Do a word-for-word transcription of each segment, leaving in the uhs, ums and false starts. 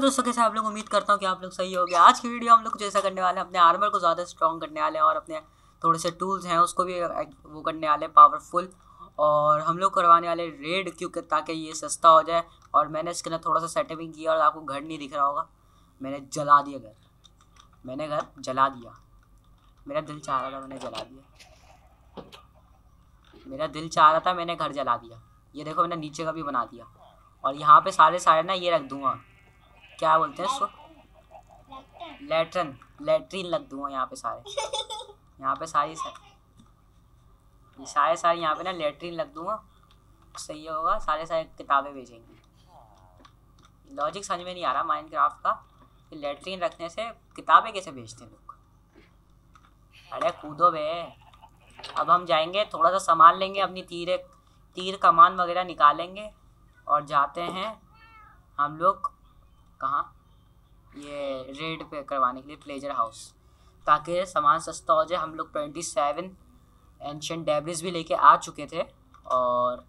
दोस्तों, कैसे आप लोग? उम्मीद करता हूँ कि आप लोग सही हो गए। आज की वीडियो हम लोग कुछ ऐसा करने वाले हैं, अपने आर्मर को ज़्यादा स्ट्रॉन्ग करने वाले हैं और अपने थोड़े से टूल्स हैं उसको भी वो करने वाले हैं पावरफुल। और हम लोग करवाने वाले रेड, क्योंकि ताकि ये सस्ता हो जाए। और मैंने इसके अंदर थोड़ा सा सेटिंग किया और आपको घर नहीं दिख रहा होगा, मैंने जला दिया घर, मैंने घर जला दिया। मेरा दिल चाह रहा था मैंने जला दिया, मेरा दिल चाह रहा था मैंने घर जला दिया। ये देखो मैंने नीचे का भी बना दिया। और यहाँ पे सारे सारे ना ये रख दूंगा, क्या बोलते हैं इसको, लेट्रिन लेट्रिन रख दूंगा यहाँ पे सारे, यहाँ पे सारी सारे सारे सारे यहाँ पे ना लेट्रिन रख दूंगा। सही होगा, सारे सारे किताबें बेचेंगे। लॉजिक समझ में नहीं आ रहा माइनक्राफ्ट का कि लेट्रिन रखने से किताबें कैसे बेचते हैं लोग। अरे कूदो बे। अब हम जाएंगे, थोड़ा सा सामान लेंगे, अपनी तीर तीर कमान वगैरह निकालेंगे और जाते हैं हम लोग कहाँ, ये रेड पे करवाने के लिए प्लेजर हाउस, ताकि सामान सस्ता हो जाए। हम लोग ट्वेंटी सेवन एंशिएंट डेब्रिस भी लेके आ चुके थे और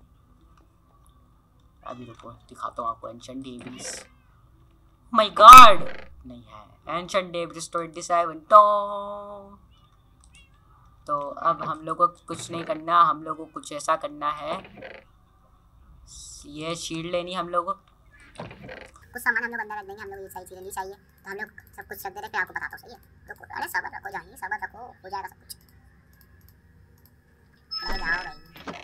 अभी रुको दिखाता हूँ आपको एंशिएंट डेब्रिस। माय गॉड नहीं है एंशिएंट डेब्रिस ट्वेंटी सेवन तो तो अब हम लोग को कुछ नहीं करना, हम लोग को कुछ ऐसा करना है, ये शील्ड लेनी हम लोग को। कुछ सामान हम लोग अंदर रख देंगे, हम लोग ये सारी चीज़ें नहीं चाहिए तो हम लोग सब कुछ रख दे रहे। फिर आपको बताता हूँ, सही है? तो अरे सब्र रखो जानी, सब्र रखो, हो जाएगा सब कुछ। अरे जाओ भाई,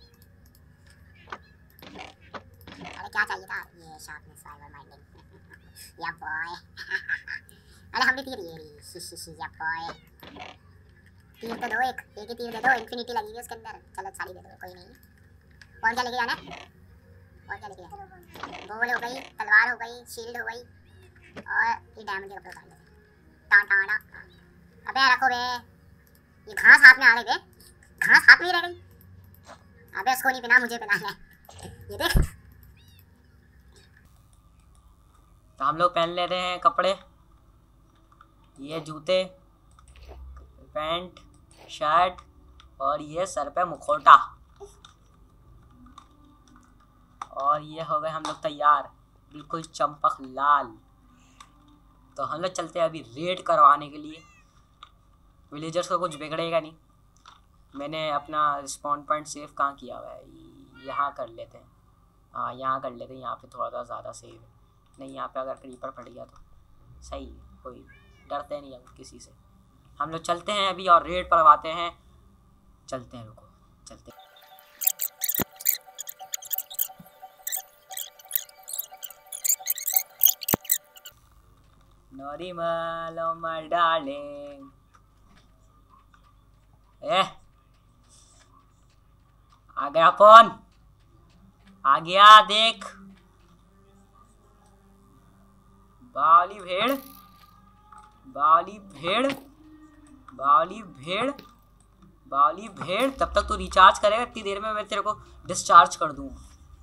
अरे क्या चाहिए था? ये शार्पनेस फाइबर माइंडिंग या बॉय। अरे हमने तीर ये रही शी शी शी या बॉय। तीर तो दो, एक एक ही तीर दे दो, इन्फिनिटी लगी हुई है उसके अंदर। चलो सारी दे दो, कोई नहीं। और क्या लेके जाना है? और क्या लेके जाना? बॉल हो गई, तलवार हो गई, शील्ड हो गई और ये डायमंड के कपड़े उतार लेते हैं। टा टा टा। अबे रखो बे, ये घास हाथ में आ रही बे, घास हाथ में ही रह गई। अबे उसको नहीं पहना, मुझे पहना है। ये देख, तो हम लोग पहन ले रहे हैं कपड़े, ये जूते, पैंट, शर्ट और ये सर पे मुखौटा, और ये हो गए हम लोग तैयार, बिल्कुल चंपक लाल। तो हम लोग चलते हैं अभी रेड करवाने के लिए। विलेजर्स को कुछ बिगड़ेगा नहीं। मैंने अपना स्पॉन पॉइंट सेव कहाँ किया हुआ है, यहाँ कर लेते हैं। हाँ यहाँ कर लेते हैं, यहाँ पे थोड़ा सा ज़्यादा सेव है। नहीं यहाँ पे अगर क्रीपर पड़ गया तो सही है, कोई डरते नहीं हम किसी से। हम लोग चलते हैं अभी और रेड करवाते हैं। चलते हैं, रुको चलते हैं। नॉरिमल ओ माय डार्लिंग, ए आ गया कौन? आ गया देख, बावली भेड़, बावली भेड़, बावली भेड़, बावली भेड़। तब तक तू रिचार्ज करेगा, इतनी देर में मैं तेरे को डिस्चार्ज कर दूंगा।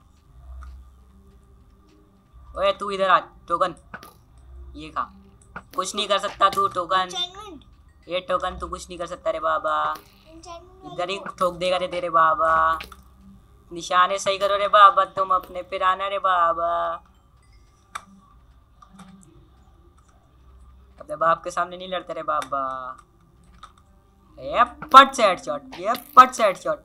ओए तू इधर आ, टोकन ये खा। कुछ नहीं कर सकता तू टोकन, ये टोकन तू कुछ नहीं कर सकता रे बाबा। इधर ही ठोक देगा रे तेरे बाबा। निशाने सही करो रे बाबा, तुम अपने फिर आना रे बाबा। अपने बाप के सामने नहीं लड़ते रे बाबा। ये पट से हेडशॉट, ये पट से हेडशॉट।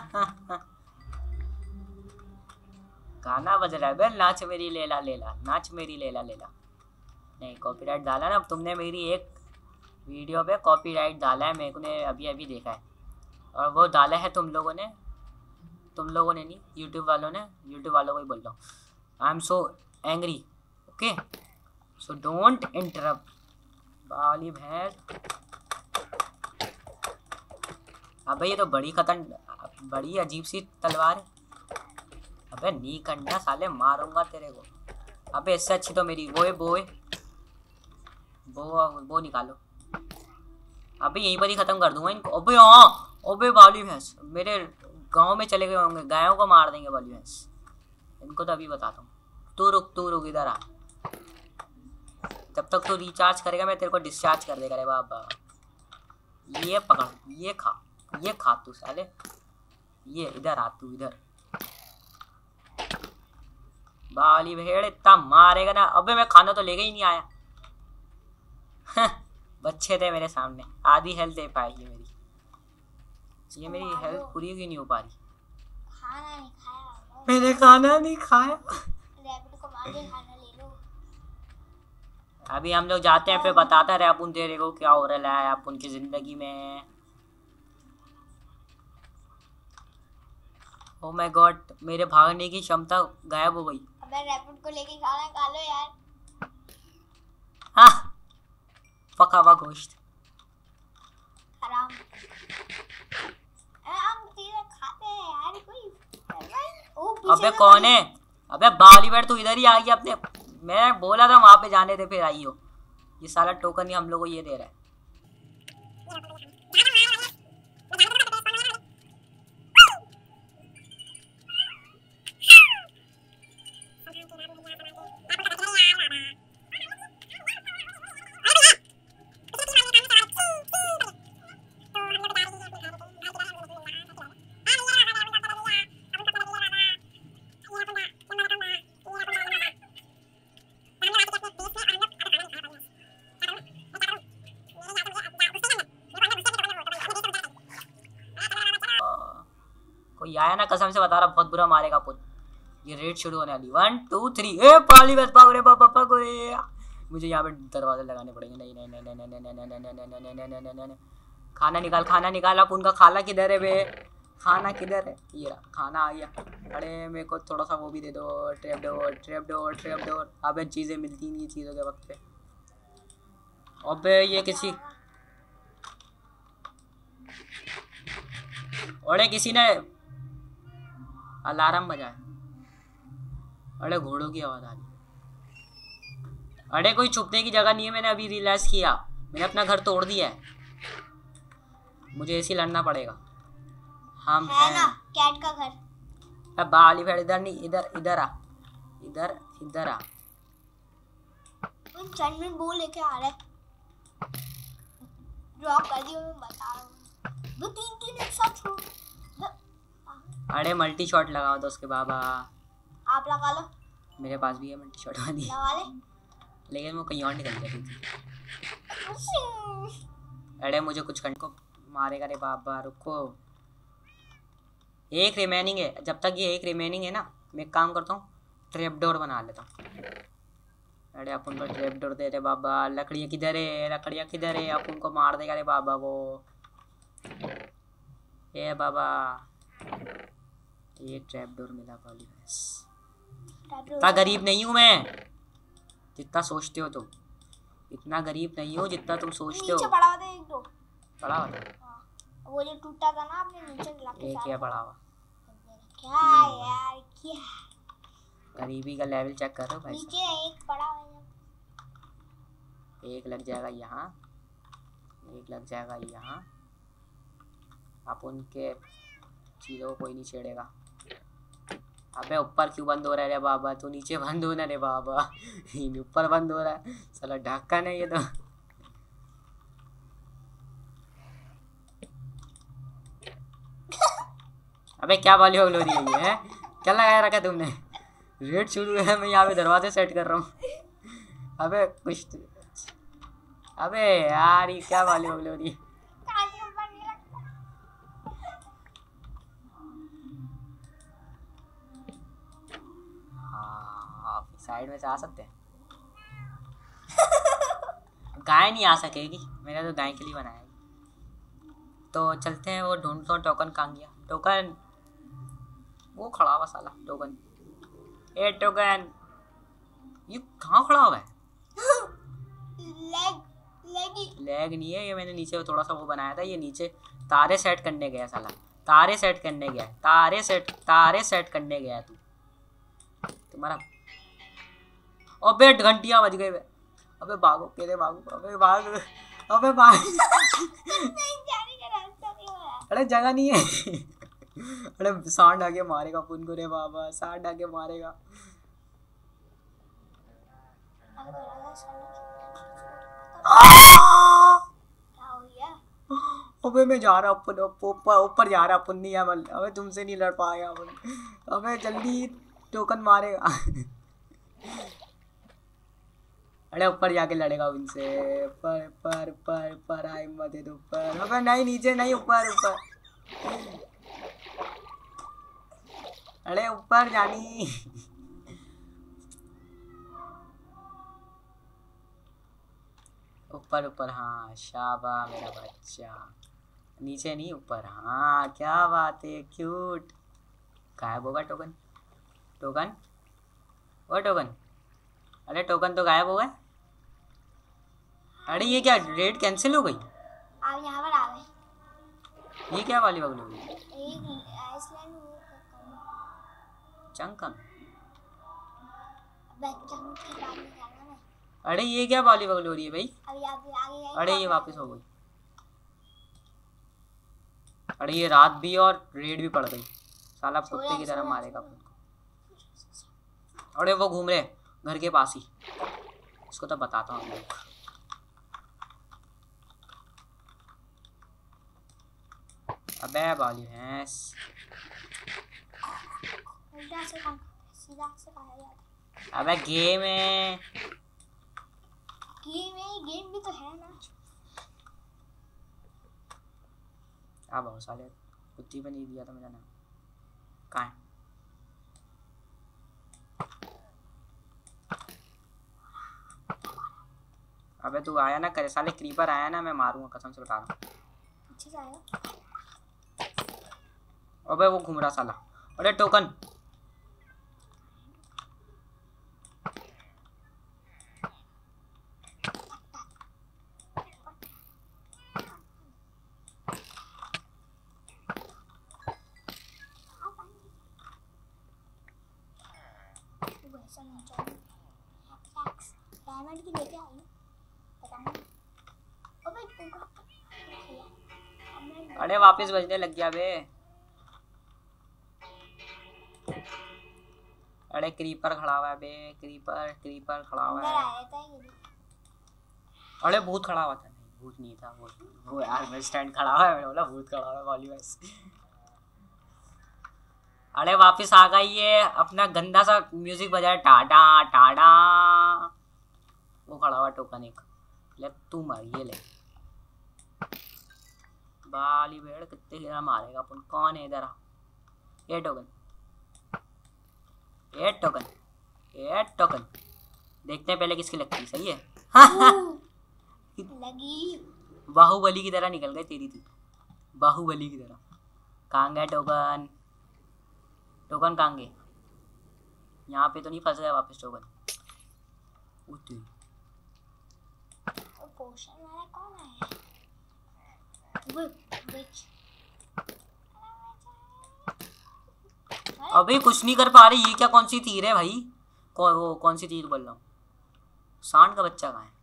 गाना बज रहा है बे, नाच मेरी लेला लेला, नाच मेरी लेला लेला। नहीं कॉपीराइट डाला ना तुमने, मेरी एक वीडियो पे कॉपीराइट डाला है, मेरे को ने अभी अभी देखा है। और वो डाला है तुम लोगों ने, तुम लोगों ने नहीं, यूट्यूब वालों ने। यूट्यूब वालों को ही बोल रहा हूँ। I am so angry, okay, so don't interrupt. बावली भैंस। अबे ये तो बड़ी खतन, बड़ी अजीब सी तलवार है। अबे नहीं करना साले, मारूंगा तेरे को। अबे इससे अच्छी तो मेरी वो है, वो है वो वो निकालो। अबे यहीं पर ही खत्म कर दूंगा इनको। अबे हाँ, अबे बावली भैंस मेरे गांव में चले गए होंगे, गायों को मार देंगे बावली भैंस। इनको तो अभी बताता हूँ। तू रुक, तू रुक, इधर आ। जब तक तू रिचार्ज करेगा मैं तेरे को डिस्चार्ज कर देगा रे बाबा। ये पकड़, ये खा, ये खा तू साले। ये इधर आ, तू इधर, बाली भेड़ इतना मारेगा ना। अबे मैं खाना तो लेके ही नहीं आया। बच्चे थे मेरे सामने, आधी हेल्थ दे पाएगी मेरी। ये मेरी हेल्थ पूरी क्यों नहीं हो पा रही? खाना नहीं खाया मैंने खाना नहीं खाया। रैबिट को मार के खाना ले लो। अभी हम लोग जाते हैं, फिर बताता रहे अपन तेरे को क्या हो रहा है अपन की जिंदगी में। ओह माय गॉड, मेरे भागने की क्षमता गायब हो गई। अबे रैबिट को लेके खाना खा लो यार। हाँ, पका हुआ गोश्त हराम। हम चीजें खाते हैं यार कोई। ओ पीछे अबे कौन है? अबे बॉलीवुड तू इधर ही आ गया अपने। मैं बोला था वहां पे जाने दे, फिर आई हो। ये साला टोकन ही हम लोग को ये दे रहा है। कोई आया ना, कसम से बता रहा बहुत बुरा मारेगा पुत। ये रेड शुरू होने वाली। वन टू थ्री, ए पाली बस भाग रे पापा भाग रे। मुझे यहाँ पे दरवाजे लगाने पड़ेंगे। नहीं नहीं नहीं नहीं नहीं नहीं नहीं नहीं नहीं नहीं नहीं नहीं नहीं। खाना निकाल, खाना निकाल। आप उनका खाना किधर है बे? खाना किधर है? ये रहा खाना आ गया। अरे मेरे को थोड़ा सा वो भी दे दो। Trap door, trap door, trap door. अबे चीजें मिलती नहीं चीजों के वक्त पे। अबे ये किसी अरे किसी ने अलार्म बजाया। अरे घोड़ों की आवाज आ रही। अरे कोई छुपने की जगह नहीं है। मैंने अभी रियलाइज किया, मैंने अपना घर तोड़ दिया है। मुझे ऐसे लड़ना पड़ेगा। हम है ना कैट का घर। अब बाली भेड़ इधर नहीं, इधर इधर आ, इधर इधर आ। चैनमेंट वो लेके आ रहा है। ड्रॉप कर दियो, मैं बता रहा हूँ। वो तीन तीन एक साथ छोड़। अरे मल्टी शॉट लगाओ तो उसके बाबा। आप लगा लो। मेरे पास भी है मल्टी शॉट वाली, लगा ले। लेकिन वो कहीं और निकल गई थी। अरे मुझे कुछ करने को मारेगा रे बाबा। रुको, एक रिमेनिंग है। जब तक ये एक रिमेनिंग है ना, मैं एक काम करता हूँ, ट्रैप डोर बना लेता हूँ। अरे अपन को ट्रैप डोर दे रे बाबा। लकड़ियाँ किधर है? लकड़ियाँ किधर है? अपन को मार देगा रे बाबा वो। ये बाबा, ये ट्रैप डोर मिला वाली बस। इतना गरीब नहीं हूँ मैं जितना सोचते हो तुम। इतना गरीब नहीं हूँ जितना तुम सोचते हो। नीचे पड़ा हुआ था एक दो। पड़ा हुआ था? हाँ। वो जो टूटा था ना आपने नीचे लाके। एक क्या पड़ा हुआ? क्या यार क्या? गरीबी का लेवल चेक करो भाई। नीचे एक पड़ा हुआ है। एक लग जाएगा यहाँ, एक लग जाएगा यहाँ। आप उनके चीज़ों को कोई नहीं छेड़ेगा। अबे ऊपर क्यों बंद हो रहा है रे बाबा? तू नीचे बंद होना रे बाबा। ऊपर बंद हो रहा है साला, ढक्कन है ये तो। अबे क्या वाली हो रही है ये? क्या लगाया रखा तुमने? रेड शुरू है, मैं यहाँ पे दरवाजे सेट कर रहा हूँ। अबे कुछ, अबे यार ये क्या वाली हो रही है? साइड में से आ सकते हैं। गाय नहीं आ सकेगी, मैंने तो गाय के लिए बनाया है। तो चलते हैं, वो ढूंढता हूँ टोकन कहाँ गया। टोकन वो खड़ा हुआ साला टोकन। ए टोकन, ये कहाँ खड़ा हुआ है? लेग लेग लेग नहीं है ये, मैंने नीचे थोड़ा सा वो बनाया था। ये नीचे तारे सेट करने गया साला, तारे सेट करने गया है। तारे सेट तारे सेट करने गया है तू। तुम्हारा अबे घंटियां बज गई। अबे भागो, केले भागो। अबे भाग, अबे भाग। नहीं जाने का रास्ता नहीं है। अरे जगह नहीं है। अरे सांड आके मारेगा पुन को रे बाबा, सांड आके मारेगा। अबे मैं जा रहा अपन, ऊपर ऊपर जा रहा अपन। नहीं अपन, अबे तुमसे नहीं लड़ पाएगा अपन। अबे जल्दी टोकन मारेगा। अरे ऊपर जाके लड़ेगा उनसे। पर पर पर पर आई मदद ऊपर। अबे नहीं नीचे नहीं ऊपर ऊपर। अरे ऊपर जानी। ऊपर ऊपर हाँ शाबाश मेरा बच्चा। नीचे नहीं ऊपर। हाँ क्या बात है क्यूट। गायब होगा टोकन। टोकन वो टोकन। अरे टोकन तो गायब हो गए। अरे ये क्या रेड कैंसिल हो गई। आप यहाँ पर आ गए। ये क्या वाली बगल हो गई। एक आइसलैंड चंकन। चंक की बात नहीं कर रहा मैं। अरे ये क्या वाली बगल हो रही है भाई। अभी आप आगे गए। अरे ये वापस हो गई। अरे ये रात भी और रेड भी पड़ गई। साला कुत्ते की तरह मारेगा अपन को। अरे वो घूम रहे घर के पास ही। इसको तो बताता हूँ। अबे बाली भैंस। उल्टा से काम सीधा से खाया जाता है। अबे गेम है। गेम है गेम भी तो है ना। अब बहुत साले कुत्ती पे नहीं दिया था मेरा नाम। कहाँ है? अबे तू आया ना करे साले क्रीपर आया ना मैं मारूंगा कसम से बता रहा हूँ। पीछे से आएगा। अबे वो घूम रहा साला। अरे टोकन। डायमंड की लेके आई पता नहीं। अबे अरे वापस बजने लग गया बे। अरे क्रीपर खड़ा हुआ है बे। क्रीपर क्रीपर खड़ा हुआ है। अरे भूत खड़ा हुआ था। नहीं भूत नहीं था वो वो यार मैं स्टैंड खड़ा हुआ है। मैंने बोला भूत खड़ा हुआ है वाली बस। अरे वापस आ गई ये अपना गंदा सा म्यूजिक बजाया टाडा टाडा। वो खड़ा हुआ टोकन एक। ले तू मार ये ले। बाली भेड़ कितने देर मारेगा अपन। कौन है इधर। ये टोकन ये टोकन ये टोकन। देखते हैं पहले किसकी लगती सही है। लगी। बाहुबली की तरह निकल गई तेरी थी। बाहुबली की तरह। कहाँ गया टोकन। टोकन कहाँ गए। यहाँ पे तो नहीं फंस गया वापस टोकन। पोशन वाला कौन है। अबे कुछ नहीं कर पा रही। ये क्या कौन सी तीर है भाई। कौन वो कौन सी तीर बोल रहा हूँ। सांड का बच्चा कहाँ है।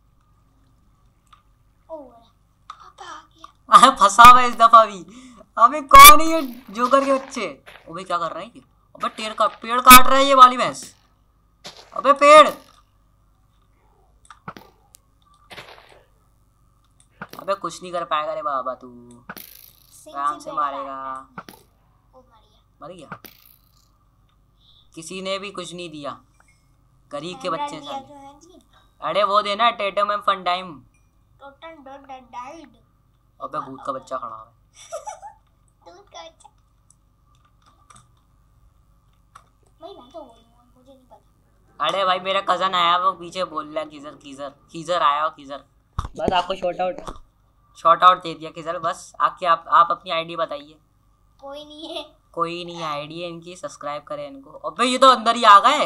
फंसा हुआ इस दफा भी। अबे कौन है ये जोकर के बच्चे। अबे क्या कर रहे हैं ये। अबे टेर का पेड़ काट रहा है ये वाली भैंस। अबे पेड़। अबे कुछ नहीं कर पाएगा रे बाबा तू। आराम से मारेगा। मर गया। किसी ने भी कुछ नहीं दिया। गरीब के बच्चे साले। अरे वो देना टेटम एंड फंडाइम। अबे भूत का बच्चा खड़ा है। दूध का बच्चा। मैं मैं तो मुझे नहीं पता। अरे भाई मेरा कजन आया वो पीछे बोल रहा है किजर किजर किजर आया हो किजर। बस आपको शॉर्ट आउट शॉर्ट आउट दे दिया किजर। बस आके आप आप अपनी आईडी बताइए। कोई नहीं है। कोई नहीं आईडी है इनकी। सब्सक्राइब करें इनको। अबे ये तो अंदर ही आ गए।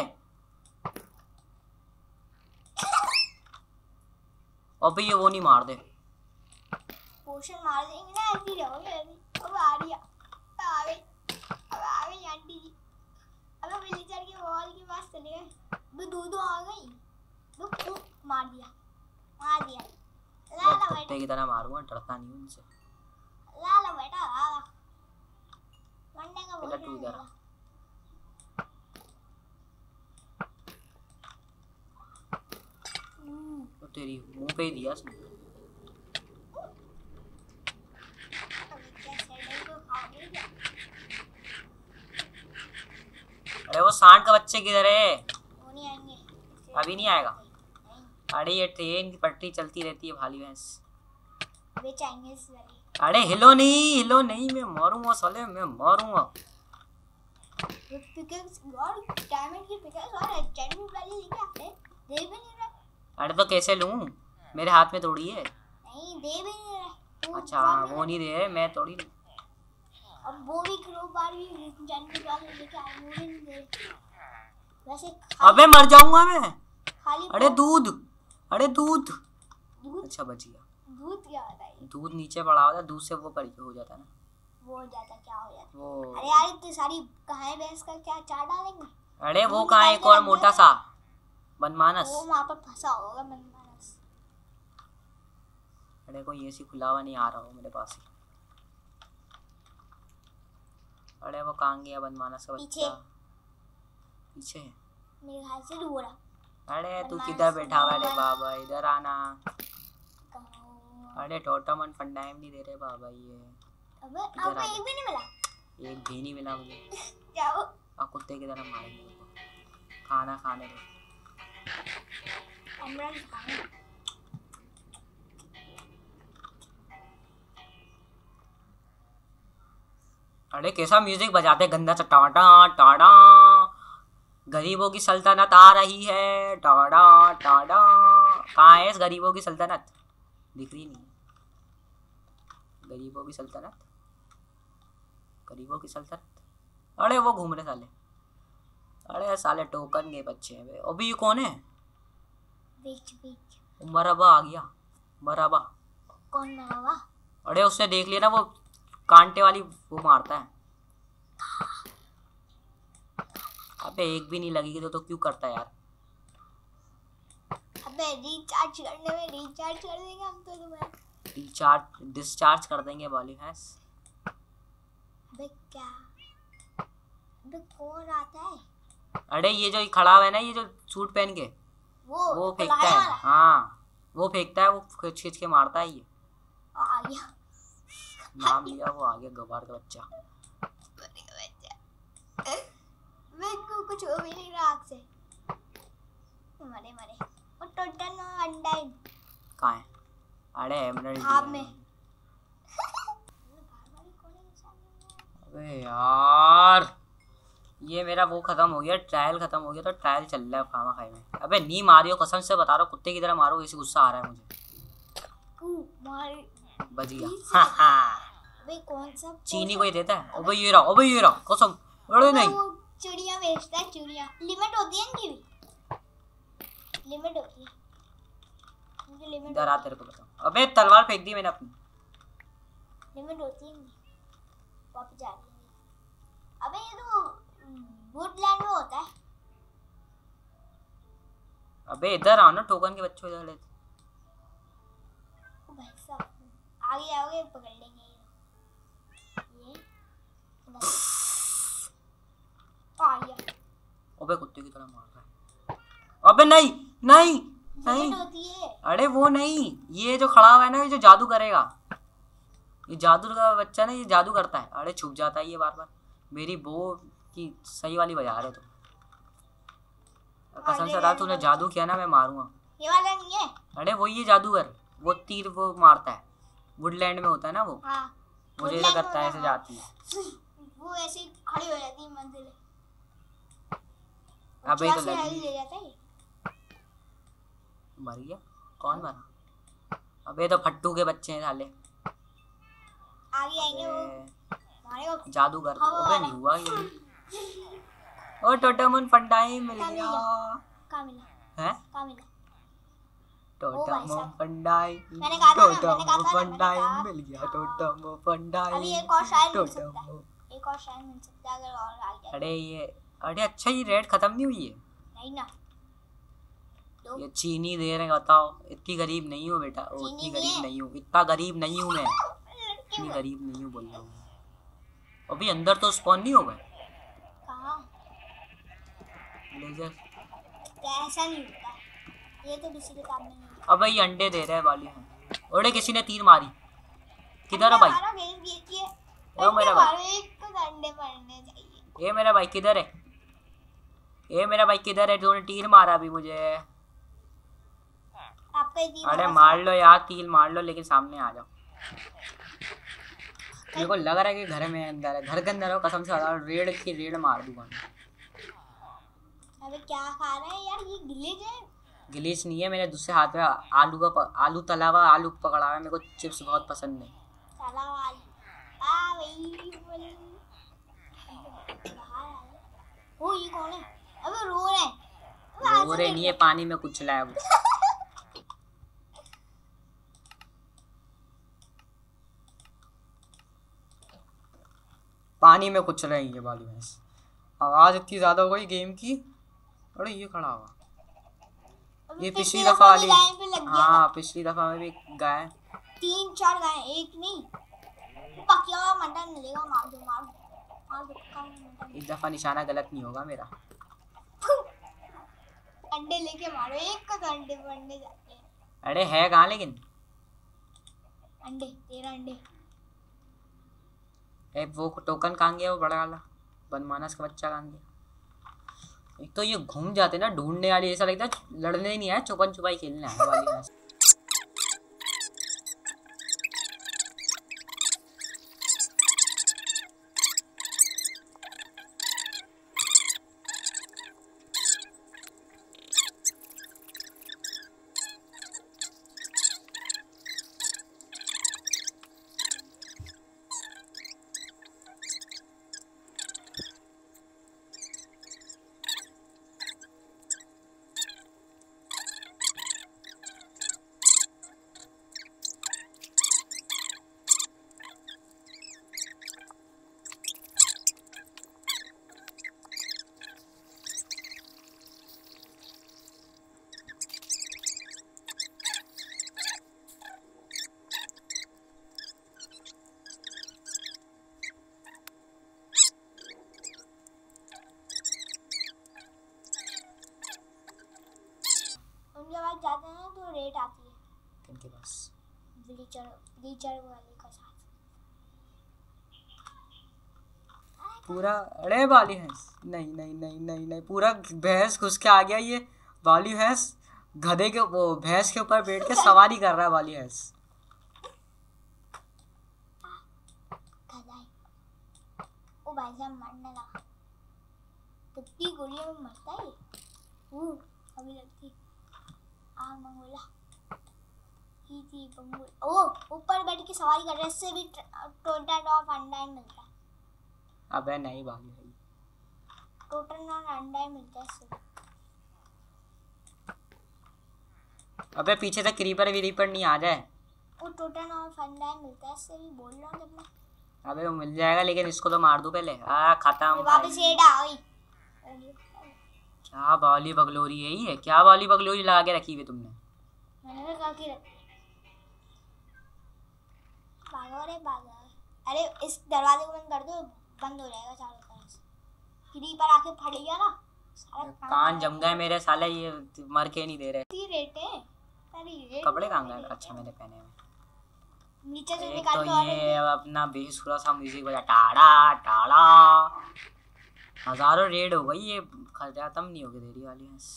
अबे ये वो नहीं मार दे। पोशन मार देंगे ना ऐसी रहोगे अभी। अब आ रही है। आ गई। अब आ गई आंटी जी। अब विलेजर के वॉल के पास चले गए। वो दूधू आ गई। दुख दुख मार दिया मार दिया। ला ला बेटा। कुत्ते की तरह मारूंगा डरता नहीं उनसे। ला ला बेटा ला ला। मरने का बोल रहा है। तो तेरी मुंह पे ही दिया उसने। अरे वो सांड का बच्चे किधर है। वो नहीं आएंगे। अभी नहीं आएगा। अरे ये ट्रेन की पटरी चलती रहती है भाली भैंस। वे चाइनीज वाली। अरे हिलो नहीं, हिलो नहीं, मैं मारूंगा साले, मैं मारूंगा। पिकेक्स और डायमंड की पिकेक्स और एन्चेंटमेंट वाली लेके आते दे भी नहीं रहा। अरे तो कैसे लूं, मेरे हाथ में थोड़ी है। नहीं दे भी नहीं रहा। अच्छा वो नहीं दे रहे, मैं थोड़ी। अब वो भी क्रो बार भी एन्चेंटमेंट वाली लेके आए, वो भी नहीं दे रहे। वैसे अबे मर जाऊंगा मैं। खाली अरे दूध, अरे दूध। दूध अच्छा बच गया। दूध क्या होता है? दूध नीचे पड़ा होता है, दूध से वो पड़ी हो जाता है ना। वो हो जाता क्या हो जाता? वो अरे यार इतनी सारी कहां भैंस का क्या चार डालेंगे? अरे वो कहाँ एक और मोटा सा बनमानस। वो वहां पर फंसा होगा बनमानस। अरे कोई ऐसी खुलावा नहीं आ रहा हो मेरे पास। अरे वो कहाँ गया बनमानस का बच्चा? पीछे है मेरे ख्याल से दूर है। अरे तू किधर बैठा हुआ है बाबा, इधर आना। अरे टोटमन फंडाइम नहीं दे रहे बाबा ये। अबे अब एक भी नहीं मिला। एक भी नहीं मिला मुझे। जाओ अब कुत्ते की तरह मारेंगे। खाना खाने दो। अमरन खाना। अरे कैसा म्यूजिक बजाते गंदा सा, टाटा टाटा। गरीबों की सल्तनत आ रही है, टाटा टाटा। कहाँ है इस गरीबों की सल्तनत? दिख रही नहीं। गरीबों की सल्तनत, गरीबों की सल्तनत। अरे वो घूम रहे साले। अरे साले टोकन के बच्चे हैं। अभी ये कौन है? बीच बीच मराबा आ गया। मराबा कौन मराबा? अरे उसने देख लिया ना, वो कांटे वाली वो मारता है। अबे एक भी नहीं लगेगी तो, तो क्यों करता है यार? अबे रिचार्ज करने में रिचार्ज कर देंगे हम तो तुम्हें। रिचार्ज डिस्चार्ज कर देंगे वाली भैंस। अबे क्या? अबे कौन आता है? अरे ये जो खड़ा हुआ है ना, ये जो सूट पहन के, वो वो फेंकता है। हाँ वो फेंकता है, वो खींच खींच के मारता है। ये आ गया, नाम लिया, वो आ गया गवार का बच्चा। मेरे को कुछ हो भी नहीं रहा आग से। मरे मरे। और टोटल अंडा कहाँ है? अरे एमराल्ड खाब में। अबे यार ये मेरा वो खत्म हो गया, ट्रायल खत्म हो गया, तो ट्रायल चल रहा है खामा खाई में। अबे नहीं मारियो, कसम से बता रहा हूँ, कुत्ते की तरह मारो, इसी गुस्सा आ रहा है मुझे। मार बच गया। अबे कौन सा चीनी को ही देता है। अबे ये रहा, अबे ये रहा, कसम। अरे नहीं चूड़ियां बेचता है, चूड़ियां। लिमिट होती है इनकी भी, लिमिट होती है। मुझे लिमिट इधर आ, तेरे को बताओ। अबे तलवार फेंक दी मैंने अपनी। लिमिट होती है इनकी। वापस जा रही है। अबे ये तो वुडलैंड में होता है। अबे इधर आओ ना, टोकन के बच्चों इधर ले। भाई साहब आगे जाओगे पकड़ लेंगे ये। आ गया। अबे कुत्ते की तरह मार रहा है। अबे नहीं नहीं नहीं होती है। अरे वो नहीं, ये जो खड़ा हुआ है ना, ये जो जादू करेगा, ये जादू का बच्चा ना, ये जादू करता है। अरे छुप जाता है ये बार बार। मेरी बो की सही वाली बजा रहे तो कसम से रहा, तूने जादू किया ना मैं मारूंगा। ये वाला नहीं है। अरे वही है जादूगर, वो तीर वो मारता है, वुडलैंड में होता है ना वो। हाँ मुझे ऐसा करता है, ऐसे जाती है वो, ऐसे खड़ी हो जाती है मंजिल। अबे तो लगी ले जाता है। मर गया। कौन मरा? अबे तो फट्टू के बच्चे हैं साले। आगे आएंगे वो मारेगा जादूगर। अबे नहीं हुआ ये। ओ टोटमन फंडाई मिल गया। कहां मिला? हैं? कहां मिला? टोटमन फंडाई, मैंने कहा था ना, मैंने कहा टोटमन था फंडाई ना, मिल गया। टोटमन फंडाई। अभी एक और शायद मिल सकता है, टोटमन। एक और शायद मिल सकता है अगर और डाल के। अरे ये, अरे अच्छा ये रेड खत्म नहीं हुई है? नहीं ना। ये चीनी दे रहे हैं, बताओ। इतनी गरीब नहीं हूँ बेटा, ओ, इतनी गरीब नहीं हूँ, इतना गरीब नहीं हूँ मैं, इतनी गरीब नहीं हूँ बोल रहा हूँ। अभी अंदर तो स्पॉन नहीं हो गए। कहाँ? लेजर ऐसा नहीं होता, ये तो किसी के काम में नहीं। अबे ये अंडे दे रहे हैं वाली हैं। ओरे किसी ने तीर मारी। किधर है भाई? ओ मेरा भाई, एक को अंडे पड़ने चाहिए। ये मेरा भाई किधर है? ये मेरा भाई किधर है? तूने तीर मारा अभी मुझे। कई तीर। अरे मार लो यार, तीर मार लो, लेकिन सामने आ जाओ। मेरे को लग रहा है कि घर में अंदर है, घर के अंदर हो कसम से। रेड की रेड मार दूंगा। अबे क्या खा रहे हैं यार, ये गिलेज है। गिलीच नहीं है, मेरे दूसरे हाथ में आलू का प, आलू तला हुआ आलू पकड़ा हुआ है। मेरे को चिप्स बहुत पसंद है। साला वाली आ वही बोल बाहर आ। ओ ये कौन है? अबे रो रहे हैं। रो रहे नहीं है, पानी में कुचला है वो। पानी में कुछ रही है वाली भैंस। आवाज इतनी ज्यादा हो गई गेम की। अरे ये खड़ा हुआ, ये पिछली दफा वाली। हाँ पिछली दफा में भी गाय, तीन चार गाय, एक नहीं। पकिया हुआ मटन मिलेगा, मार दो मार दो मार दो। इस दफा निशाना गलत नहीं होगा मेरा। अंडे लेके मारो, एक का अंडे बनने जाते हैं। अरे है कहाँ लेकिन अंडे, तेरह अंडे। ए, वो टोकन कहाँ गया, वो बड़ा वाला बनमानस का बच्चा कहाँ गया? एक तो ये घूम जाते ना ढूंढने वाली, ऐसा लगता है लड़ने ही नहीं आया, छुपन छुपाई खेलने आया वाली भैंस। उनके पास जाते हैं तो रेट आती है। किनके पास? ब्लीचर ब्लीचर वाले का साथ पूरा। अरे वाली भैंस, नहीं नहीं नहीं नहीं नहीं, पूरा भैंस घुस के आ गया। ये वाली भैंस गधे के, वो भैंस के ऊपर बैठ के सवारी कर रहा है वाली भैंस। ओ भाई साहब मरने लगा। कितनी गोलियों में मरता है। वो अभी लगती आ मंगोला ही थी बंगोल। ओ ऊपर बैठ के सवारी कर रहे हैं, इससे भी टोटल ऑफ अंडा मिलता है। अबे नहीं वाली भाई, टोटल ऑफ अंडा मिलता है इससे। अबे पीछे से क्रीपर वीरीपर नहीं आ जाए। वो टोटल ऑफ अंडा मिलता है, इससे भी बोल रहा हूँ जब मैं। अबे वो मिल जाएगा, लेकिन इसको तो मार दूं पहले। आ खत्म। वापस हेड आ गई। क्या बाली बगलोरी है ये? क्या बाली बगलोरी लगा के रखी हुई तुमने? मैंने भी कहा कि भागो रे भागो। अरे इस दरवाजे को बंद कर दो, बंद हो जाएगा चारों तरफ से। क्रीपर आके फट गया ना, सारा कान जम गए मेरे साले, ये मर के नहीं दे रहे। ती रेट है। अरे ये कपड़े कहाँ गए? अच्छा मैंने पहने हैं। नीचे से एक निकाल तो के और ये अपना बेसुरा सा म्यूजिक बजा, टाड़ा टाड़ा। हजारों रेड हो गई, ये खत्म नहीं होगी देरी वाली है।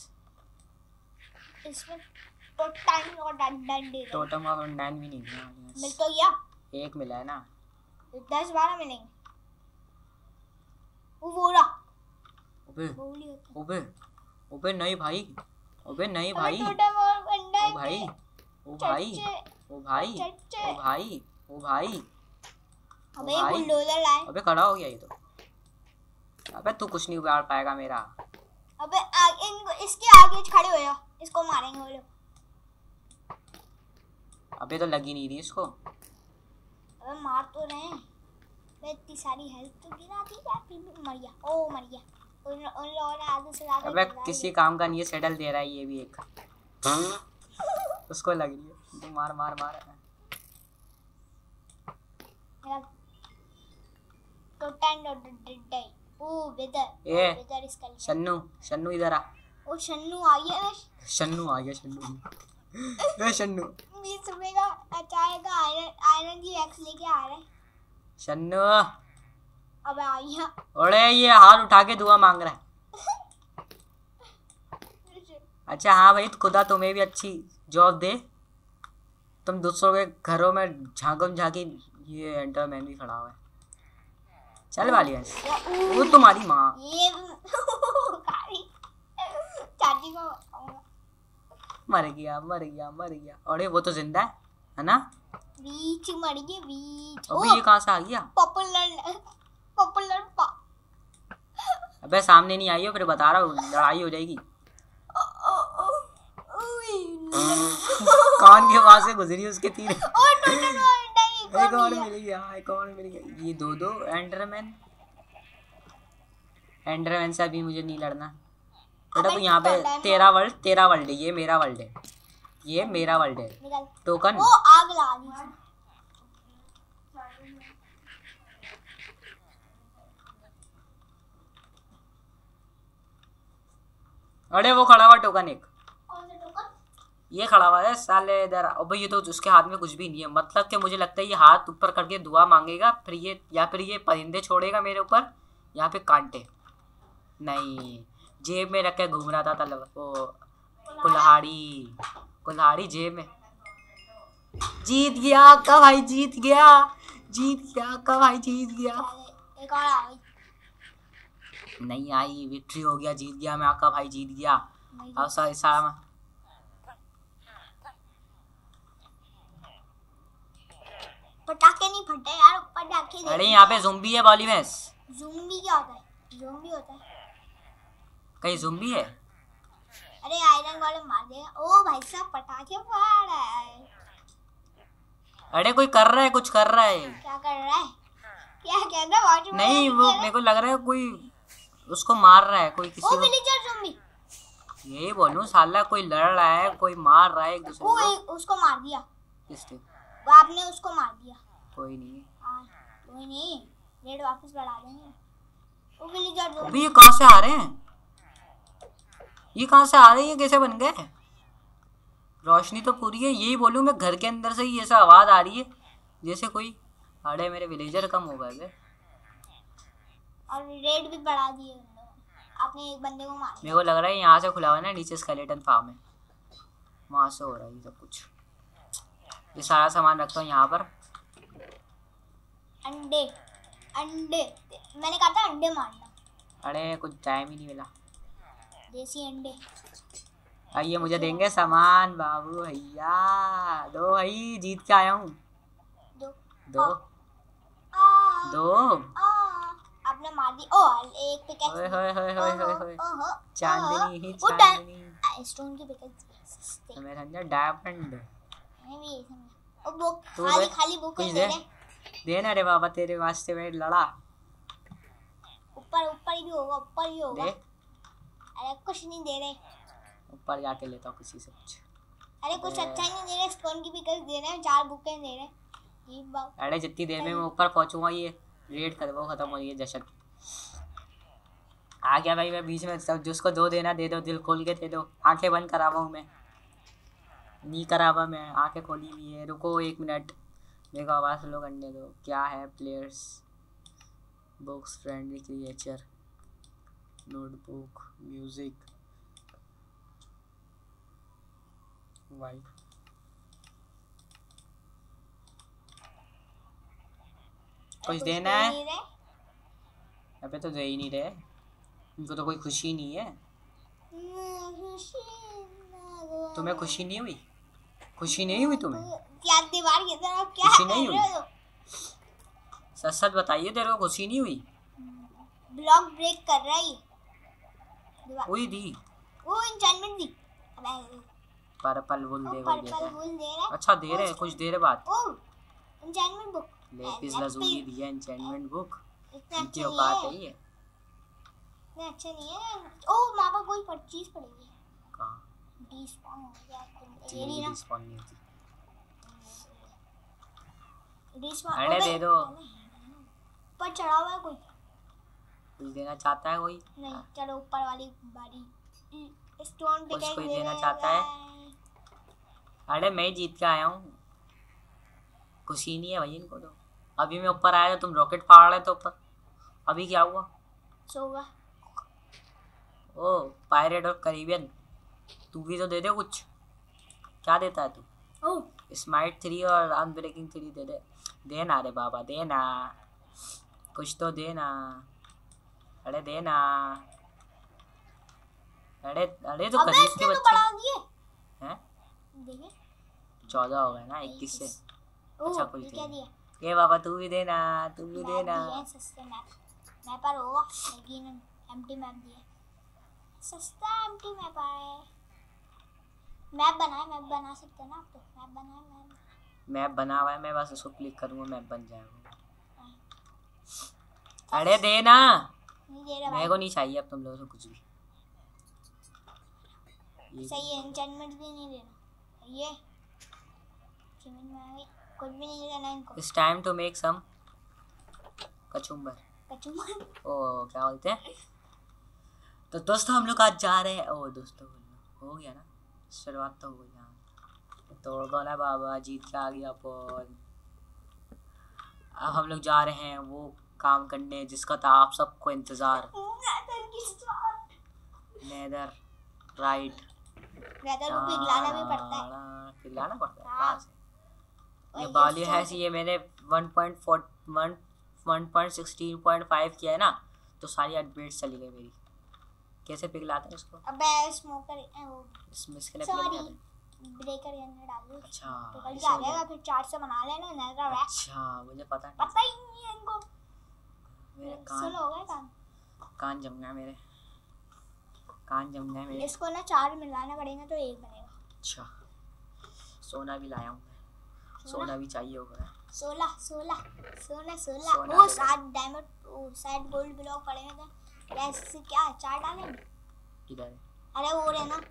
इसमें तो टाइम और डंडन दे टोटम और नाइन भी नहीं मिला वाली है। मिल तो गया, एक मिला है ना, दस बारह मिलेंगे। वो बोला ओबे बोली होती। ओबे ओबे नहीं भाई, ओबे नहीं भाई, टोटम और डंडा ओ भाई ओ भाई ओ भाई ओ भाई ओ भाई। अबे बुलडोजर लाए। अबे खड़ा हो गया ये तो। अबे तू कुछ नहीं उगाड़ पाएगा मेरा। अबे आगे इनको, इसके आगे खड़े हो जाओ, इसको मारेंगे वो लोग। अबे तो लगी नहीं रही इसको। अबे मार तो रहे हैं। मैं इतनी सारी हेल्थ तो गिरा दी यार, फिर भी मर गया। ओ मर गया। उन उन लोगों ने आधे से ज्यादा। अबे किसी काम का नहीं है, सेडल दे रहा है ये भी एक। उसको लग रही है। तू मार मार मार। तो टेंड और डे ओ वेदर ए वेदर इसका शन्नू शन्नू इधर आ। ओ शन्नू आ गया। शन्नू आ गया शन्नू। ए शन्नू बीस रुपए का अचाएगा आयरन आयरन की एक्स लेके आ रहे हैं। शन्नू अब आ गया। अरे ये हाथ उठा के दुआ मांग रहा है। अच्छा हाँ भाई, खुदा तुम्हें भी अच्छी जॉब दे। तुम दूसरों के घरों में झांकम झांकी। ये एंटरमैन भी खड़ा हुआ है। चल वालियंस, वो तुम्हारी माँ। ये चाची को बताऊंगा। मर गया मर गया मर गया। अरे वो तो जिंदा है है ना? बीच मर गया बीच। अबे ये कहाँ से आ गया? पॉपुलर पॉपुलर पा। अबे सामने नहीं आई हो फिर बता रहा हूँ, लड़ाई हो जाएगी। कान के पास से गुजरी उसके तीर। एक और मिल गया, एक और मिल गया। ये दो दो एंडरमैन। एंडरमैन से अभी मुझे नहीं लड़ना बेटा। तो यहाँ पे तेरा वर्ल्ड तेरा वर्ल्ड है, ये मेरा वर्ल्ड है, ये मेरा वर्ल्ड है। टोकन वो आग लगा दी। अरे वो खड़ा हुआ टोकन एक, कौन सा टोकन? ये खड़ा हुआ है साले इधर। अब ये तो उसके हाथ में कुछ भी नहीं है। मतलब कि मुझे लगता है ये हाथ ऊपर करके दुआ मांगेगा, फिर ये या फिर ये परिंदे छोड़ेगा मेरे ऊपर, या फिर कांटे। नहीं, जेब में रख के घूम रहा था तलब वो कुल्हाड़ी। कुल्हाड़ी जेब में। जीत गया का भाई, जीत गया जीत गया का भाई, जीत गया। एक और आ गई। नहीं आई, विक्ट्री हो गया, जीत गया मैं आपका भाई, जीत गया। अब सारा सारा पटाखे नहीं फटे यार, पटाखे। अरे यहाँ पे ज़ुम्बी है बाली भैंस। ज़ुम्बी क्या होता है? ज़ुम्बी होता है कहीं ज़ुम्बी है? अरे आयरन वाले मार देगा। ओ भाई साहब पटाखे फाड़ रहा है। अरे कोई कर रहा है, कुछ कर रहा है। क्या कर रहा है? क्या कह रहा है? नहीं वो मेरे को लग रहा है कोई उसको मार रहा है, कोई किसी ओ को। Villager zombie. यही बोलूं साला, कोई लड़ रहा है, कोई मार रहा है एक दूसरे ओ को। उसको मार दिया। किसने? वो आपने उसको मार दिया। कोई नहीं। हाँ कोई नहीं, रेड वापस बढ़ा देंगे। ओ विलेजर ज़ुम्बी। अभी ये कहाँ से आ रहे हैं? ये कहाँ से आ रहे हैं? ये कैसे बन गए? रोशनी तो पूरी है। यही बोलूं मैं, घर के अंदर से ही ऐसा आवाज आ रही है जैसे कोई। अरे मेरे विलेजर कम हो गए बे। और रेड भी बढ़ा दिए उन लोगों। आपने एक बंदे को मार मेरे को लग रहा है यहाँ से खुला हुआ है ना, नीचे स्केलेटन फार्म है, वहां से हो रहा है ये सब कुछ। ये सारा सामान रखता हूँ यहाँ पर। अंडे अंडे मैंने कहा था अंडे मारना। अरे कुछ टाइम ही नहीं मिला। देसी अंडे। आइए मुझे देंगे सामान बाबू भैया। दो भाई, जीत के आया हूँ। दो दो आ, दो आ, आपने मार दी। ओ एक पिकेक्स। होए होए होए होए होए होए। ओहो चांदनी ही वो चांदनी। स्टोन की पिकेक्स। तो मैं समझा डायमंड। मैं भी यही समझा। ओ वो तू खाली दे, खाली बुक कुछ है दे मेरे। देना रे बाबा, तेरे वास्ते मैं लड़ा। ऊपर ऊपर ही होगा, ऊपर ही होगा। दे, अरे कुछ नहीं दे रहे। ऊपर जाके लेता हूँ किसी से कुछ। अरे कुछ अच्छा ही नहीं दे रहे। स्टोन की पिकेक्स दे रहे हैं, चार बुकें दे रहे हैं। ये बात। अरे जितनी देर में मैं ऊपर पहुंचूंगा ये रेड कर वो खत्म हो रही है जशन। आ गया भाई मैं बीच में। सब जिसको दो देना दे दो, दिल खोल के दे दो। आंखें बंद करावा हूँ मैं, नहीं करावा मैं, आंखें खोली हुई है। रुको एक मिनट, देखो आवाज़ लोग करने दो। क्या है? Players, books, friendly creature, notebook, music, wife. कुछ देना है? अबे तो दे ही नहीं रहे, उनको तो कोई खुशी नहीं है। तुम्हें खुशी नहीं हुई? खुशी नहीं हुई तुम्हें? क्या दीवार की तरफ क्या खुशी कर नहीं रहे हो? सच सच बताइए, तेरे को खुशी नहीं हुई? ब्लॉक ब्रेक कर रहा है ये। दीवार- हुई थी। वो एन्चेंटमेंट दी। अबे पर्पल वुल वो दे पर्पल वुल दे रहा है। अच्छा दे रहे हैं कुछ देर बाद। ओ एन्चेंटमेंट बुक। लेपिस लजूली दिया एन्चेंटमेंट बुक। इतना इनकी अच्छा औकात नहीं है है। ये। इतना अच्छा नहीं है। ओ वहाँ पर कोई चीज पड़ेगी। कहाँ? डिस्पॉन हो गया तुम ये मेरी नहीं ना। रिस्पॉन्स नहीं होती। डिस्पॉन। अरे दे दो। पर चढ़ा हुआ है कोई। कुछ देना चाहता है कोई? नहीं चलो ऊपर वाली बारी। स्टोन पे कुछ कोई देना चाहता है? अरे मैं जीत के आया हूँ, खुशी नहीं है भाई इनको तो। अभी मैं ऊपर आया तो तुम रॉकेट फाड़ रहे थे ऊपर। अभी क्या हुआ? सोगा। ओ पायरेट और करीबियन, तू भी तो दे दे कुछ। क्या देता है तू? ओह स्माइट थ्री और अनब्रेकिंग थ्री दे दे। देना रे बाबा देना, कुछ तो देना। अरे देना, अरे अरे तो गरीब के बच्चे बढ़ा दिए हैं। देखिए चौदह हो गए ना इक्कीस से। अच्छा कुछ क्या दे दिया? ये बाबा, तू भी देना, तू भी देना। सस्ते मैप मैप पर होगा लेकिन एम्प्टी मैप दिए, सस्ता एम्प्टी मैप है। मैप बनाए, मैप बना सकते हैं ना आप तो। मैप बनाए, मैप मैप बना हुआ है, मैं बस उसको क्लिक करूंगा मैप बन जाएगा। अरे देना, नहीं दे रहा मेरे को नहीं चाहिए अब तुम लोगों से कुछ भी। सही है, एन्चेंटमेंट भी नहीं देना। ये समझ में आ गई, कुछ भी नहीं देना इनको। It's time to make some kachumber. कचुम्बर ओ क्या बोलते हैं। तो दोस्तों हम लोग आज जा रहे हैं। ओ दोस्तों हो गया ना, शुरुआत तो हो गई। हाँ तोड़ दो ना बाबा, जीत के आ गया अपन। अब हम लोग जा रहे हैं वो काम करने जिसका था आप सबको इंतजार। Nether right. नेदर को पिघलाना भी पड़ता है। पिघलाना पड़ता है कहाँ से? ये बाली है सी, ये मैंने one point four one one point sixteen point five किया है ना, तो सारी अपडेट्स चली गई मेरी। कैसे पिघलाते हैं इसको? अबे स्मोकर वो इसमें इसके लिए पिघलाते हैं। ब्रेकर के अंदर डाल दो। अच्छा पिघल के आ जाएगा, फिर चार से बना लेना नेदर रैक। अच्छा मुझे पता नहीं, पता ही नहीं है इनको। मेरे सुन कान हो गए कान कान जम गया, मेरे कान जम गए मेरे। इसको ना चार मिलाना पड़ेगा तो एक बनेगा। अच्छा सोना भी लाया हूँ मैं, सोना भी चाहिए होगा। सोलह सोलह सोना सोना सोलह वो ले सात डायमंड सात गोल्ड ब्लॉक पड़े हैं तो कैसे क्या चार डालेंगे? इधर है। अरे वो रहे ना।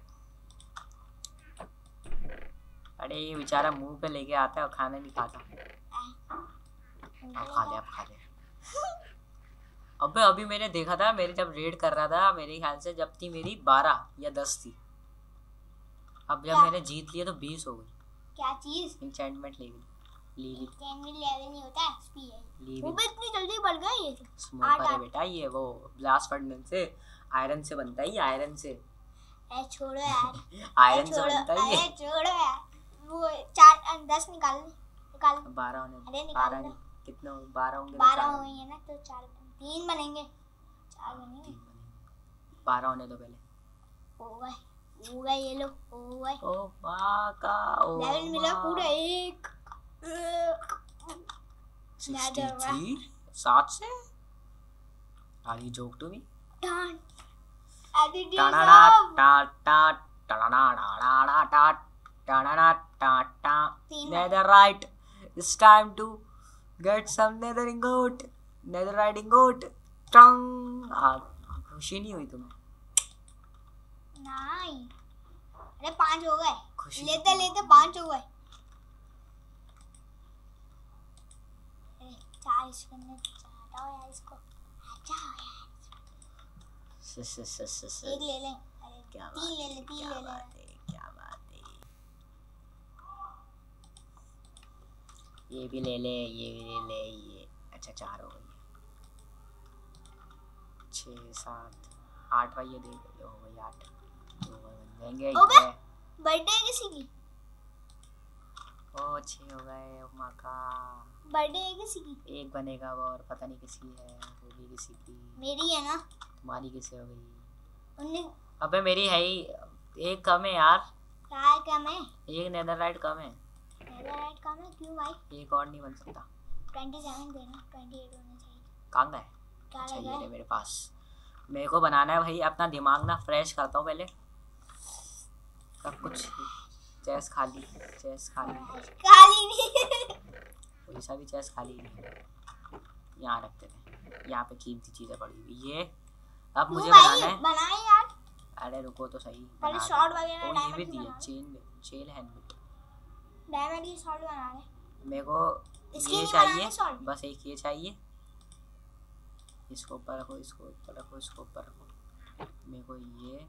अरे ये बेचारा मुंह पे लेके आता है और खाना नहीं खाता। अब खा ले, अब खा ले। अबे अभी मैंने देखा था, मेरे जब रेड कर रहा था मेरे ख्याल से जब थी मेरी बारह या दस थी। अब जब क्या? मैंने जीत लिया तो बीस हो गई। क्या चीज? एन्चेंटमेंट ले ली ली ली कैनवी लेवल नहीं होता एसपी है। ली वो भी इतनी जल्दी बढ़ गया ये तो। स्मोकर है बेटा, ये वो ब्लास्ट फर्नेस से आयरन से बनता है, ये आयरन से। ए छोड़ो यार, आयरन से छोड़ो, बनता है ये। अरे छोड़ो यार, वो चार दस निकाल निकाल बारह होने अरे दो, निकाल बारह दो। नहीं, कितने होंगे? बारह होंगे तो बारह चार हो गई है ना तो चार तीन बनेंगे, चार बनेंगे। तीन बनेंगे। बारह होने दो पहले। हो गए हो गए ये लो हो गए। ओ माँ का ओ लेवल मिला माँ। पूरा एक। तिरसठ सात से आगे joke to me done editing टाना टा टा टाना टाना टा टाना टा टा netherite. It's time to get some नेदरिंग गोट नेदरराइटिंग गोट टंग। आ खुशी नहीं हुई तुम्हें? नहीं, अरे पांच हो गए, खुशी लेते लेते पांच हो गए। अरे चार इसके अंदर हटाओ यार इसको, हटाओ यार। स स स स स एक ले लें, अरे क्या तीन ले ले तीन क्या ले ले। बात है, क्या बात है। ये भी ले ले, ये भी ले ले, ये अच्छा चार हो गई। छः सात आठ भाई, ये दे गई हो गई आठ। तो बन जाएंगे अबे! ये। बर्थडे किसी की? ओ छः हो गए। ओ माँ का बर्थडे है किसी की? एक बनेगा वो, और पता नहीं किसकी है, वो भी किसी की। मेरी है ना। तुम्हारी किसे हो गई? उन्हें अबे मेरी है ही एक कम है यार। क्या है, कम है? एक नेदरराइट कम है, नेदरराइट कम है क्यों भाई? एक और नहीं बन सकता। सत्ताईस देना, अट्ठाईस होना चाहिए। कहाँ गए? क्या अच्छा लगा ये है? रहे मेरे पास। मेरे को बनाना है भाई, अपना दिमाग ना फ्रेश करता हूँ पहले। सब कुछ चेस खाली, चेस खाली, काली नहीं। कोई सा भी चेस खाली नहीं। यहाँ रखते थे, यहाँ पे कीमती चीजें पड़ी हुई। ये अब मुझे भाई बनाना है। बनाए यार। अरे रुको तो सही। पहले बना शॉर्ट दो। वगैरह ओ, ये डायमंड भी की दिए बना ले। चेन में, चेन हैंड में। डायमंड की शॉर्ट बना ले। मेरे को इसके ये नहीं चाहिए, बनाने शॉर्ट? बस एक ये चाहिए। इसको ऊपर रखो, इसको ऊपर रखो, इसको ऊपर रखो। मेरे को ये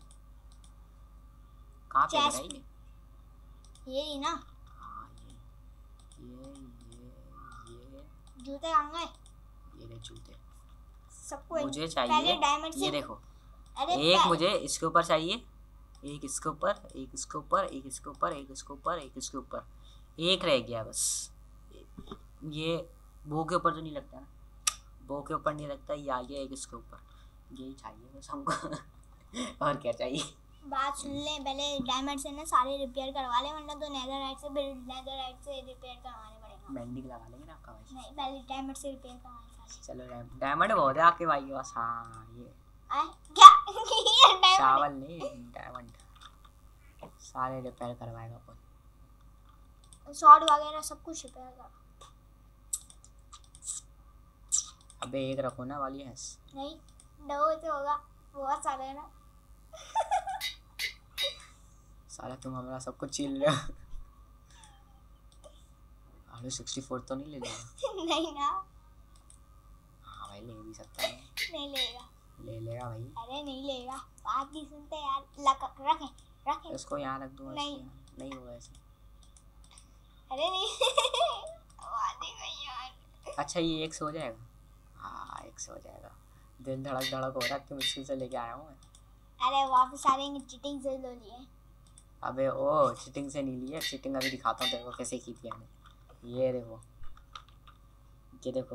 कहाँ पे Chest है ये? ये ही ना। हाँ ये ये ये ये जूते कहाँ गए? ये ले जूते। सबको मुझे पहले चाहिए डायमंड से। ये देखो, अरे एक पह- मुझे इसके ऊपर चाहिए, एक इसके ऊपर, एक इसके ऊपर, एक इसके ऊपर, एक इसके ऊपर, एक इसके ऊपर, एक रह गया बस। ये बो के ऊपर तो नहीं लगता ना, बो के ऊपर नहीं लगता, ये आ गया एक इसके ऊपर। यही चाहिए बस हमको और क्या चाहिए। बात सुन ले, पहले डायमंड से ना सारे रिपेयर करवा ले, वरना तो नेदरराइट से फिर नेदरराइट से रिपेयर करवाने पड़ेगा। मेंडिंग लगा लेंगे ना आपका भाई। नहीं, पहले डायमंड से रिपेयर करवाने सारे। चलो डायमंड बहुत है आपके भाई के पास। हाँ ये आए क्या ये डायमंड चावल नहीं, डायमंड सारे रिपेयर करवाएगा अपन। शॉर्ट वगैरह सब कुछ रिपेयर कर। अबे एक रखो ना वाली है। नहीं दो तो होगा, बहुत सारे है ना। साला तुम हमारा सब कुछ छीन रहे हो। आलू सिक्सटी फोर तो नहीं ले लेगा? नहीं ना। हाँ भाई ले भी सकता है। नहीं लेगा। ले लेगा भाई। अरे नहीं लेगा, बात नहीं सुनते यार। लक रखे रखे इसको यहाँ रख दूँगा। नहीं नहीं होगा ऐसे। अरे नहीं बात ही नहीं यार। अच्छा ये एक से हो जाएगा? हाँ एक से हो जाएगा। दिल धड़क धड़क हो रहा है कि मुश्किल से लेके आया हूँ मैं। अरे वापस आ रहेंगे, चीटिंग से लो लिए। अबे ओ चीटिंग से नहीं लिए, चीटिंग अभी दिखाता हूँ तेरे को कैसे की थी मैंने। ये देखो, ये देखो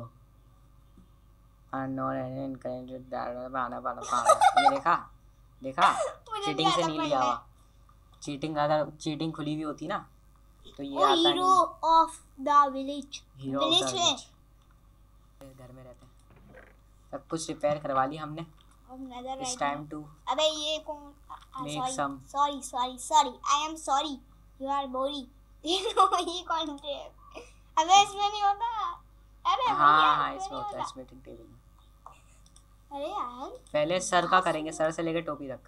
आना पाना पाना, ये देखा देखा, चीटिंग से नहीं लिया हुआ। चीटिंग अगर चीटिंग खुली हुई होती ना तो ये आता नहीं। Hero of the village. Hero of the village घर में रहते हैं। सब कुछ रिपेयर करवा ली हमने। इट्स टाइम टू अबे ये कौन? Make some. Sorry sorry sorry I am sorry, you are बोरी। ये कौन थे? अबे इसमें नहीं होता। अरे हाँ हाँ इसमें होता है, इसमें टेबल में। अरे यार पहले सर का करेंगे, सर से लेके टोपी तक।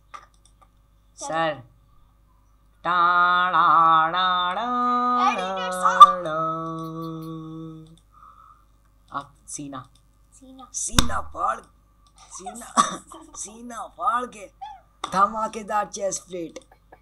सर अब सीना सीना सीना फाड़, सीना सीना फाड़ के धमाकेदार चेस्ट प्लेट।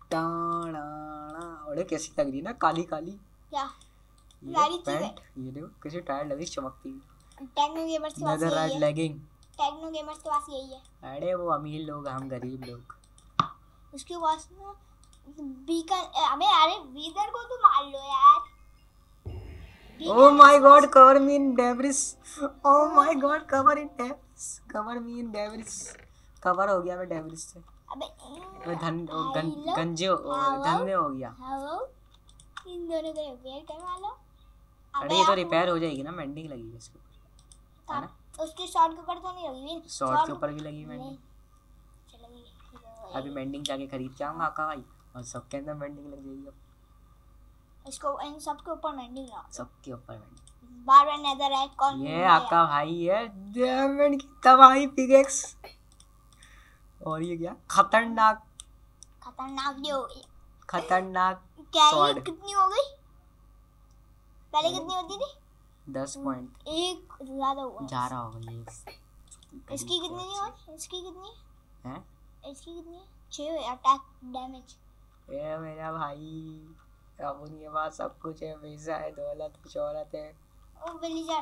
अरे कैसी लग रही है ना, काली काली। क्या ये पैंट, ये देखो कैसी टायर लगी चमकती हुई। टेक्नो गेमर्स के पास यही है। लेगिंग टेक्नो गेमर्स के पास यही है। अरे वो अमीर लोग, हम गरीब लोग। उसके पास ना बीकन। अबे अरे वीदर को तो मार लो यार। Oh my God, cover me in debris. Oh my God, cover in debris. Cover me in debris. Cover हो गया मैं debris से। अबे मैं धन गं, गंजे धन्य हो गया। हेलो, इन दोनों को रिपेयर करवा लो। अरे ये तो रिपेयर हो जाएगी ना, मेंडिंग लगी है इसके ऊपर, है ना? उसके शॉर्ट के ऊपर तो नहीं लगी। शॉर्ट के ऊपर भी लगी मेंडिंग। चलो अभी मेंडिंग जाके खरीद के आऊंगा आपका भाई, और सबके अंदर मेंडिंग लग जाएगी। अब इसको इन सब के ऊपर मेंडिंग लगाओ। सबके ऊपर मेंडिंग। बार बार नेदर है कौन? ये आपका भाई है डायमंड की तबाही पिकेक्स। और ये क्या खतरनाक खतरनाक जो खतरनाक क्या ये sword। कितनी हो गई? पहले कितनी होती थी? दस पॉइंट एक ज्यादा हुआ। जा रहा होगा ये। इसकी कितनी है? और इसकी कितनी है? इसकी कितनी है? छह अटैक डैमेज। ये मेरा भाई, अब उनके पास सब कुछ है, पैसा है, दौलत, शोहरत है। ओ विलेजर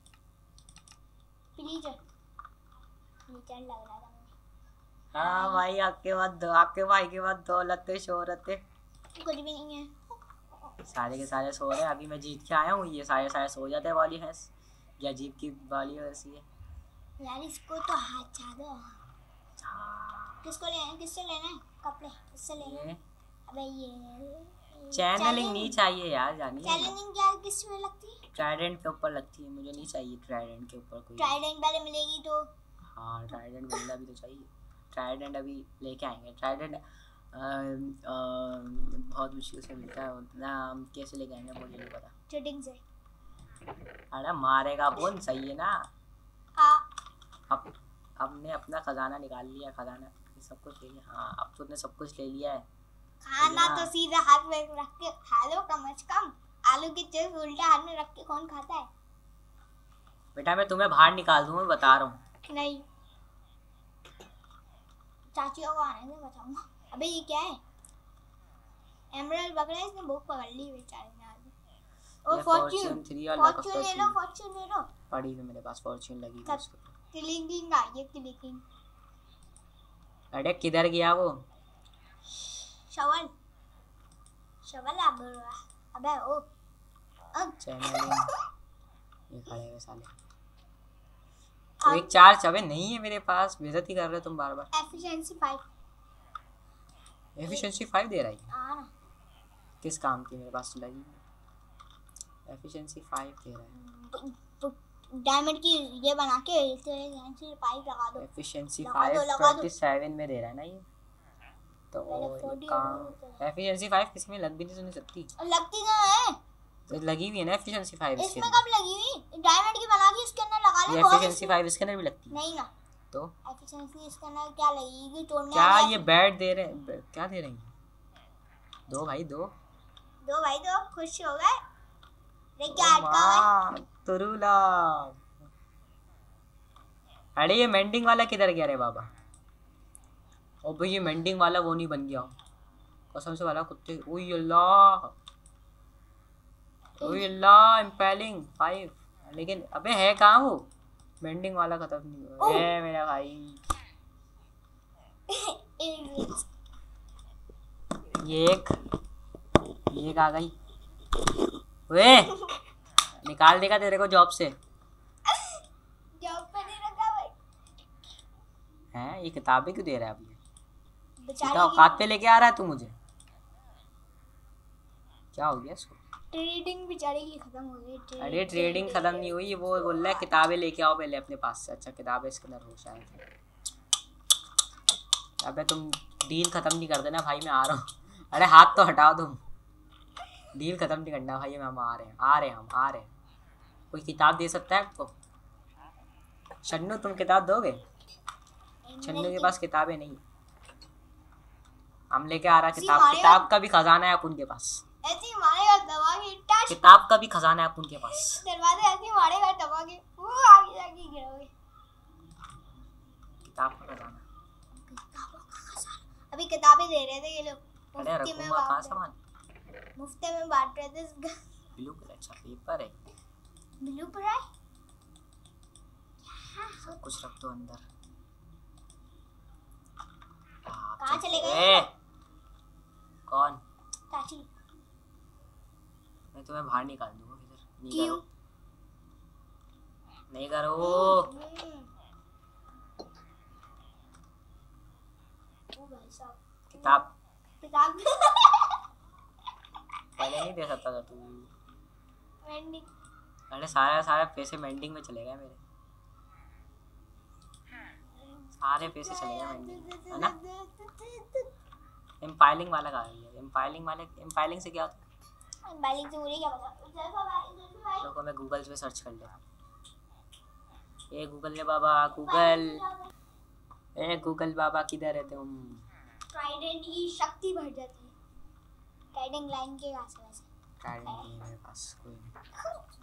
विलेजर विलेजर लग रहा था मुझे। हाँ भाई, आपके बाद आपके भाई के बाद दौलत है, शोहरत है, कुछ भी नहीं है। सारे के सारे सो रहे हैं। अभी मैं जीत के आया हूँ, ये सारे सारे सो जाते हैं वाली है, या जीत की वाली वैसी है यार। इसको तो हाथ छा दो। किसको लेना है? किससे लेना है कपड़े? किससे लेना है? अबे ये चैनलिंग नहीं चाहिए यार, जानिए। चैलेंजिंग क्या किस में लगती है? ट्राइडेंट के ऊपर लगती है, मुझे नहीं चाहिए ट्राइडेंट के ऊपर कोई। ट्राइडेंट पहले मिलेगी तो। हाँ ट्राइडेंट मिलना भी तो चाहिए। ट्राइडेंट अभी लेके आएंगे। ट्राइडेंट बहुत मुश्किल से मिलता है, उतना हम कैसे लेके आएंगे मुझे नहीं पता। चीटिंग से। अरे मारेगा कौन, सही है ना। हाँ अब हमने अपना खजाना निकाल लिया, खजाना सब कुछ ले लिया। हाँ अब तो उसने सब कुछ ले लिया है। खाना तो सीधा हाथ में रख के खा लो कम से कम। आलू की चिप्स उल्टा हाथ में रख के कौन खाता है? बेटा मैं तुम्हें बाहर निकाल दूँ, मैं बता रहा हूँ। नहीं, चाची को आने से बताऊंगा। अबे ये क्या है? एमराल्ड पकड़ा है इसने, भूख पकड़ ली बेचारे ने आज। ओ फॉर्च्यून थ्री और फॉर्च्यून ले लो, फॉर्च्यून ले लो। पड़ी है मेरे पास, फॉर्च्यून लगी है उसको। क्लिकिंग आ ये क्लिकिंग। अरे किधर गया वो? बोल रहा है? अबे ओ अब चैनलिंग ये खड़े हुए साले। तो एक चार चाबे नहीं है मेरे पास, बेइज्जती कर रहे हो तुम बार बार। एफिशिएंसी फाइव एफिशिएंसी फाइव दे रहा है, हाँ ना। किस काम की? मेरे पास तो लगी एफिशिएंसी फाइव दे रहा है। डायमंड की ये बना के एफिशिएंसी फाइव लगा दो। एफिशिएंसी लगा फाइव दो, लगा दो। सत्ताईस में दे रहा है ना ये, तो पहले ये फोर्टी काम एफिशिएंसी फाइव किसी में लग भी नहीं सकती। लगती ना है, तो लगी हुई है ना एफिशिएंसी फाइव इसके इसमें अंदर। कब लगी हुई? डायमंड की बना के इसके अंदर लगा ले। ये बहुत एफिशिएंसी फाइव इसके अंदर भी लगती है नहीं ना, तो एफिशिएंसी इसके अंदर क्या लगेगी? तोड़ने क्या वाली ये बैट दे रहे हैं? क्या दे रही हैं? दो भाई दो। दो भाई दो, खुश हो गए? देख क्या ओ अटका हुआ है। माँ, तुरुला। अरे ये मेंडिंग वाला किधर गया रे बाबा? ओ भाई ये मेंडिंग वाला वो नहीं बन गया कसम से वाला कुत्ते। ओए अल्लाह, ओए अल्लाह, इम्पेलिंग फाइव। लेकिन अबे है कहाँ वो मेंडिंग वाला? खत्म नहीं हुआ है मेरा भाई। ये एक ये एक आ गई। वे निकाल देगा तेरे को जॉब से। जॉब पे नहीं रखा भाई। हैं ये किताबें क्यों दे रहा है अभी? बेचारी सीधा औकात पे लेके आ रहा है तू मुझे। क्या हो गया इसको? ट्रेडिंग बेचारी की खत्म हो गई। ट्रेड- अरे ट्रेडिंग खत्म नहीं हुई, वो बोल रहा है किताबें लेके आओ पहले अपने पास से। अच्छा किताबें इसके अंदर हो शायद। अबे तुम डील खत्म नहीं कर देना भाई, मैं आ रहा हूँ। अरे हाथ तो हटाओ तुम, डील खत्म नहीं करना भाई। हम आ रहे हैं आ रहे हैं हम आ रहे हैं। कोई किताब दे सकता है आपको? शन्नू तुम किताब दोगे? शन्नू के पास किताबें नहीं। हम लेके आ रहा किताब। मारेगा। किताब का भी खजाना है अपन के पास। ऐसे ही मारेगा दबा के टच। किताब का भी खजाना है अपन के पास। दरवाजे ऐसे ही मारेगा दबा के, वो आगे जाके गिरोगे। किताब का खजाना। अभी किताबें दे रहे थे ये लोग, अरे मुफ्ती में रखूंगा कहाँ बांट सामान? रहे मुफ्ती में बांट रहे थे। Blue colour. अच्छा पेपर है, ब्लू पर है सब कुछ रख दो अंदर। कहाँ चले गए? ए, कौन? चाची मैं तुम्हें बाहर निकाल दूंगा किधर। नहीं क्यों? करो नहीं करो। हम्म। ओ भाई साहब, किताब किताब पहले नहीं दे सकता था तू। वेंडिंग अरे सारे सारे पैसे मेंडिंग में चले गए मेरे। सारे पैसे चले गए मेंडिंग में, है ना? एम्पायलिंग वाला कहा है? एम्पायलिंग वाले एम्पायलिंग से क्या होता है? बैलिंग से मुझे क्या पता। जैसा भाई जैसा भाई लोगों में गूगल पे सर्च कर ले। ए गूगल ने बाबा गूगल, ए गूगल बाबा किधर है तुम? ट्राइडेंट की शक्ति बढ़ जाती है। ट्राइडेंट लाइन के घास वैसे। ट्राइडेंट नहीं है मेरे पास कोई नहीं।